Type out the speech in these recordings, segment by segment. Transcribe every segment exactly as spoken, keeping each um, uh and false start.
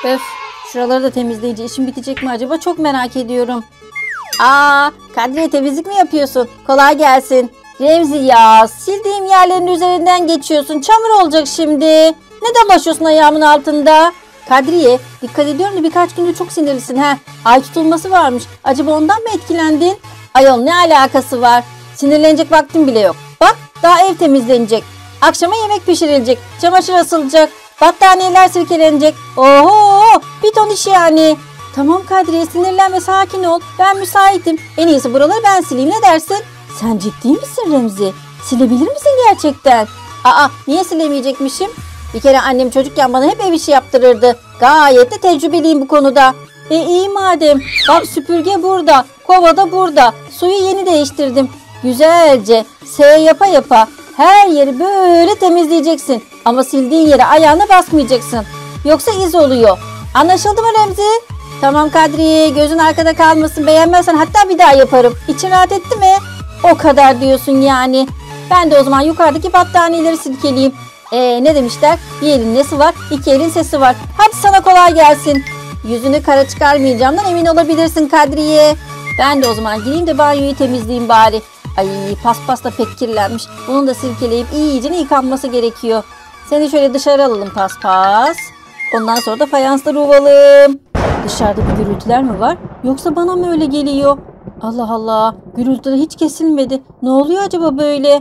Öf, şuraları da temizleyince işim bitecek mi acaba? Çok merak ediyorum. Aa, Kadriye temizlik mi yapıyorsun? Kolay gelsin. Remzi ya, sildiğim yerlerin üzerinden geçiyorsun. Çamur olacak şimdi. Ne dolaşıyorsun ayağımın altında? Kadriye, dikkat ediyorum da birkaç gündür çok sinirlisin ha. Ay tutulması varmış. Acaba ondan mı etkilendin? Ayol ne alakası var? Sinirlenecek vaktim bile yok. Bak, daha ev temizlenecek. Akşama yemek pişirilecek. Çamaşır asılacak. Battaniyeler silkelenecek. Oho, bir ton iş yani. Tamam Kadriye, sinirlenme, sakin ol. Ben müsaitim. En iyisi buraları ben sileyim, ne dersin? Sen ciddi misin Remzi? Silebilir misin gerçekten? Aa, niye silemeyecekmişim? Bir kere annem çocukken bana hep ev işi yaptırırdı. Gayet de tecrübeliyim bu konuda. E iyi madem. Bak, süpürge burada. Kova da burada. Suyu yeni değiştirdim. Güzelce S yapa yapa her yeri böyle temizleyeceksin. Ama sildiğin yere ayağına basmayacaksın. Yoksa iz oluyor. Anlaşıldı mı Remzi? Tamam Kadriye, gözün arkada kalmasın. Beğenmezsen hatta bir daha yaparım. İçin rahat etti mi? O kadar diyorsun yani. Ben de o zaman yukarıdaki battaniyeleri silkeleyeyim. Ee, ne demişler? Bir elin nesi var, iki elin sesi var. Hadi sana kolay gelsin. Yüzünü kara çıkarmayacağımdan emin olabilirsin Kadriye. Ben de o zaman gireyim de banyoyu temizleyeyim bari. Ay, paspas da pek kirlenmiş. Bunu da silkeleyip iyicene yıkanması gerekiyor. Seni şöyle dışarı alalım paspas. Ondan sonra da fayansları uvalım. Dışarıda bir gürültüler mi var? Yoksa bana mı öyle geliyor? Allah Allah, gürültüler hiç kesilmedi. Ne oluyor acaba böyle?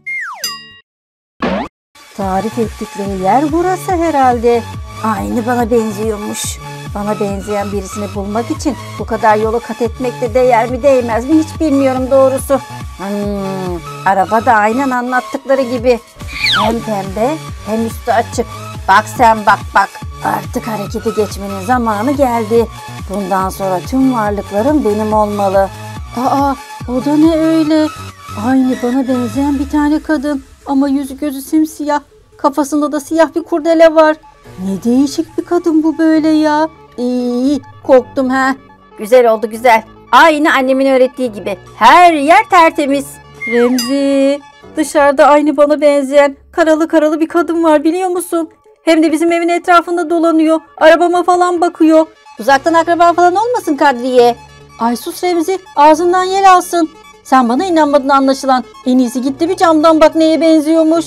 Tarif ettikleri yer burası herhalde. Aynı bana benziyormuş. Bana benzeyen birisini bulmak için bu kadar yolu kat etmek de değer mi değmez mi hiç bilmiyorum doğrusu. Hmm, araba da aynen anlattıkları gibi. Hem pembe hem üstü açık. Bak sen bak bak. Artık harekete geçmenin zamanı geldi. Bundan sonra tüm varlıklarım benim olmalı. Aa, o da ne öyle? Aynı bana benzeyen bir tane kadın. Ama yüzü gözü simsiyah. Kafasında da siyah bir kurdele var. Ne değişik bir kadın bu böyle ya. İyi, korktum ha. Güzel oldu güzel. Aynı annemin öğrettiği gibi. Her yer tertemiz. Remzi, dışarıda aynı bana benzeyen karalı karalı bir kadın var biliyor musun? Hem de bizim evin etrafında dolanıyor. Arabama falan bakıyor. Uzaktan akraba falan olmasın Kadriye? Ay sus Remzi, ağzından yel alsın. Sen bana inanmadın anlaşılan. En iyisi gitti bir camdan bak neye benziyormuş.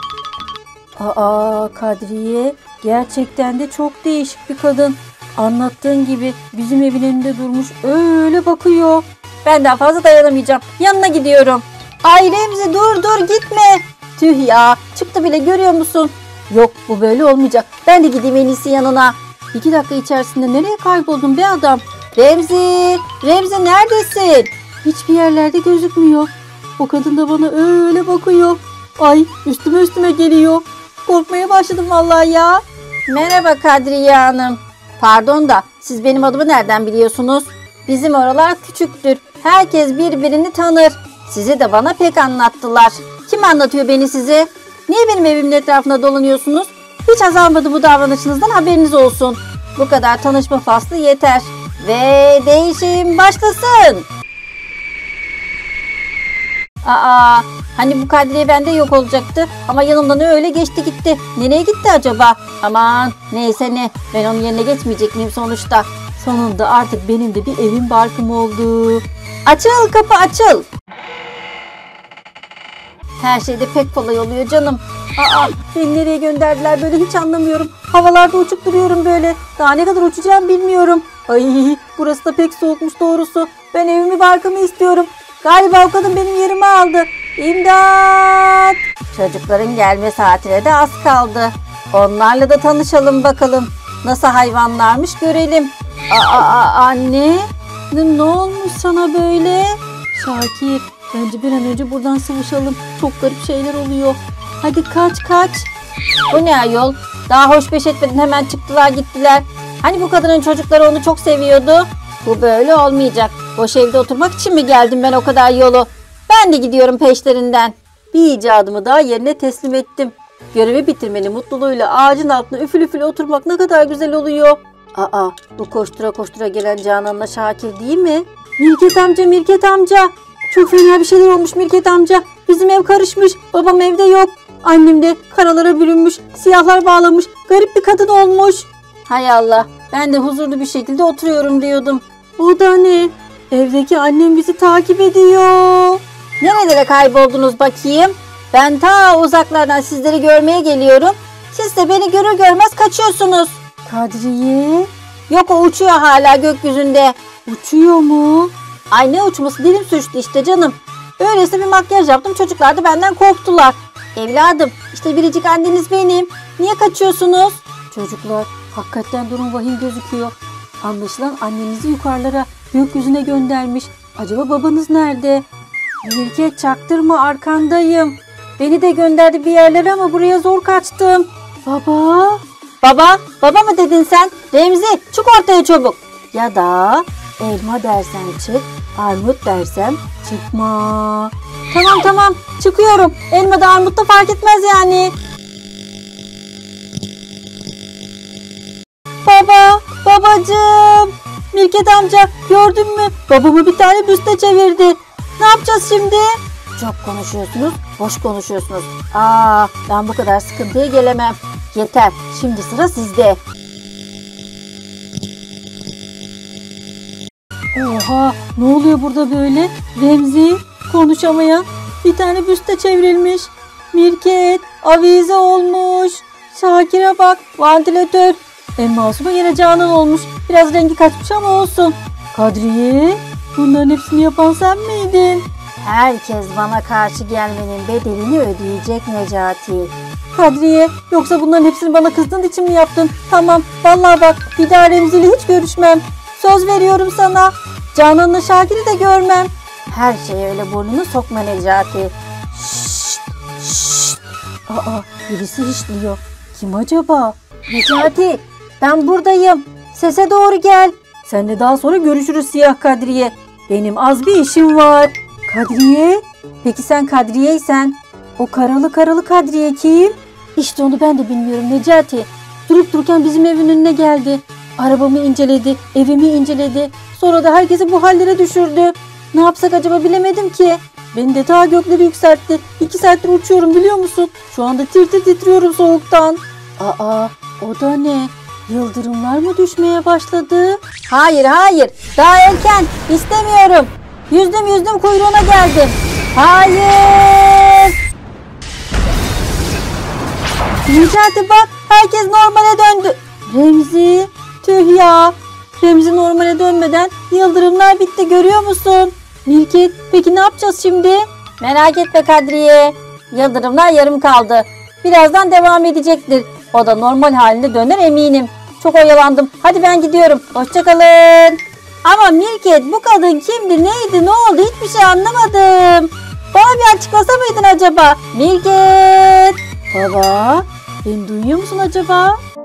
Aa Kadriye, gerçekten de çok değişik bir kadın. Anlattığın gibi bizim evin önünde durmuş öyle bakıyor. Ben daha fazla dayanamayacağım. Yanına gidiyorum. Ay Remzi dur dur gitme. Tüh ya, çıktı bile görüyor musun? Yok, bu böyle olmayacak. Ben de gideyim en iyisi yanına. İki dakika içerisinde nereye kayboldun be adam? Remzi, Remzi neredesin? Hiçbir yerlerde gözükmüyor. O kadın da bana öyle bakıyor. Ay üstüme üstüme geliyor. Korkmaya başladım vallahi ya. Merhaba Kadriye Hanım. Pardon da siz benim adımı nereden biliyorsunuz? Bizim oralar küçüktür. Herkes birbirini tanır. Sizi de bana pek anlattılar. Kim anlatıyor beni size? Niye benim evimin etrafında dolanıyorsunuz? Hiç azalmadı bu davranışınızdan, haberiniz olsun. Bu kadar tanışma faslı yeter. Ve değişim başlasın. Aa, hani bu Kadriye bende yok olacaktı ama yanımdan öyle geçti gitti. Nereye gitti acaba? Aman neyse ne, ben onun yerine geçmeyecek miyim sonuçta? Sonunda artık benim de bir evim barkım oldu. Açıl kapı açıl. Her şey de pek kolay oluyor canım. Aa, beni nereye gönderdiler böyle hiç anlamıyorum. Havalarda uçup duruyorum böyle. Daha ne kadar uçacağım bilmiyorum. Ay, burası da pek soğukmuş doğrusu. Ben evimi barkımı istiyorum. Galiba o kadın benim yerimi aldı. İmdat! Çocukların gelme saatine de az kaldı. Onlarla da tanışalım bakalım. Nasıl hayvanlarmış görelim. Aa, aa anne, ne, ne olmuş sana böyle? Şakir, bence bir an önce buradan sıvışalım. Çok garip şeyler oluyor. Hadi kaç kaç. Bu ne ayol? Daha hoş beş etmedin hemen çıktılar gittiler. Hani bu kadının çocukları onu çok seviyordu? Bu böyle olmayacak. Boş evde oturmak için mi geldim ben o kadar yolu? Ben de gidiyorum peşlerinden. Bir icadımı daha yerine teslim ettim. Görevi bitirmenin mutluluğuyla ağacın altına üfül üfül oturmak ne kadar güzel oluyor. Aa, bu koştura koştura gelen Canan'la Şakir değil mi? Mirket amca, Mirket amca. Çok fena bir şeyler olmuş Mirket amca. Bizim ev karışmış. Babam evde yok. Annem de karalara bürünmüş. Siyahlar bağlamış. Garip bir kadın olmuş. Hay Allah, ben de huzurlu bir şekilde oturuyorum diyordum. O da ne? Evdeki annem bizi takip ediyor. Nerelere kayboldunuz bakayım? Ben ta uzaklardan sizleri görmeye geliyorum. Siz de beni görür görmez kaçıyorsunuz. Kadriye? Yok, o uçuyor hala gökyüzünde. Uçuyor mu? Ay ne uçması, dilim sürçtü işte canım. Öyleyse bir makyaj yaptım, çocuklar da benden korktular. Evladım, işte biricik anneniz benim. Niye kaçıyorsunuz? Çocuklar, hakikaten durum vahim gözüküyor. Anlaşılan annenizi yukarılara, gökyüzüne göndermiş. Acaba babanız nerede? Mirket, çaktırma, arkandayım. Beni de gönderdi bir yerlere ama buraya zor kaçtım. Baba? Baba? Baba mı dedin sen? Remzi, çık ortaya çabuk. Ya da elma dersen çık, armut dersem çıkma. Tamam tamam, çıkıyorum. Elma da armut da fark etmez yani. Baba, babacığım. Mirket amca, gördün mü? Babamı bir tane büste çevirdi. Ne yapacağız şimdi? Çok konuşuyorsunuz, boş konuşuyorsunuz. Aa, ben bu kadar sıkıntıya gelemem. Yeter, şimdi sıra sizde. Oha, ne oluyor burada böyle? Remzi, konuşamayan bir tane büste çevrilmiş. Mirket, avize olmuş. Şakir'e bak, vantilatör. En masuma yine Canan olmuş. Biraz rengi kaçmış ama olsun. Kadriye, bunların hepsini yapan sen miydin? Herkes bana karşı gelmenin bedelini ödeyecek Necati. Kadriye, yoksa bunların hepsini bana kızdığın için mi yaptın? Tamam, vallahi bak, bir daha Remzi'yle hiç görüşmem. Söz veriyorum sana. Canan'la Şakir'i de görmem. Her şeye öyle burnunu sokma Necati. Şşşt, şşşt. Aa, birisi hişliyor. Kim acaba? Necati, ben buradayım. Sese doğru gel. Seninle daha sonra görüşürüz Siyah Kadriye. Benim az bir işim var. Kadriye? Peki sen Kadriye'ysen o karalı karalı Kadriye kim? İşte onu ben de bilmiyorum Necati. Durup dururken bizim evin önüne geldi. Arabamı inceledi, evimi inceledi. Sonra da herkesi bu hallere düşürdü. Ne yapsak acaba bilemedim ki. Beni de ta gökleri yükseltti. İki saattir uçuyorum biliyor musun? Şu anda tir tir titriyorum soğuktan. Aa, o da ne? Yıldırımlar mı düşmeye başladı? Hayır hayır, daha erken. İstemiyorum. Yüzdüm yüzdüm kuyruğuna geldim. Hayır. Necati bak, herkes normale döndü. Remzi, tüh ya. Remzi normale dönmeden yıldırımlar bitti, görüyor musun? Mirket, peki ne yapacağız şimdi? Merak etme Kadriye. Yıldırımlar yarım kaldı. Birazdan devam edecektir. O da normal haline döner eminim. Çok oyalandım. Hadi ben gidiyorum. Hoşçakalın. Ama Mirket, bu kadın kimdi, neydi, ne oldu, hiçbir şey anlamadım. Bana bir açıklasa mıydın acaba? Mirket. Baba, beni duyuyor musun acaba?